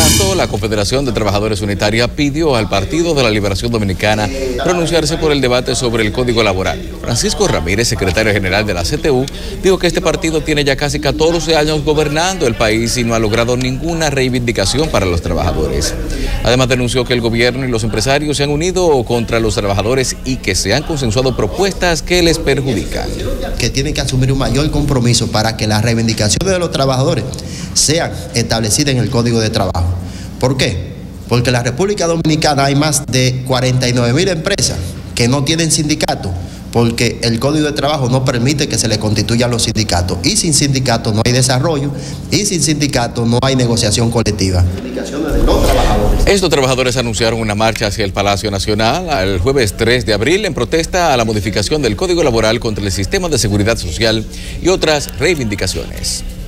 tanto, la Confederación de Trabajadores Unitaria pidió al Partido de la Liberación Dominicana pronunciarse por el debate sobre el Código Laboral. Francisco Ramírez, secretario general de la CTU, dijo que este partido tiene ya casi 14 años gobernando el país y no ha logrado ninguna reivindicación para los trabajadores. Además, denunció que el gobierno y los empresarios se han unido contra los trabajadores y que se han consensuado propuestas que les perjudican. Que tienen que asumir un mayor compromiso para que las reivindicaciones de los trabajadores sean establecidas en el Código de Trabajo. ¿Por qué? Porque en la República Dominicana hay más de 49.000 empresas que no tienen sindicato, porque el Código de Trabajo no permite que se le constituyan los sindicatos. Y sin sindicato no hay desarrollo, y sin sindicato no hay negociación colectiva. Estos trabajadores anunciaron una marcha hacia el Palacio Nacional el jueves 3 de abril en protesta a la modificación del Código Laboral contra el sistema de seguridad social y otras reivindicaciones.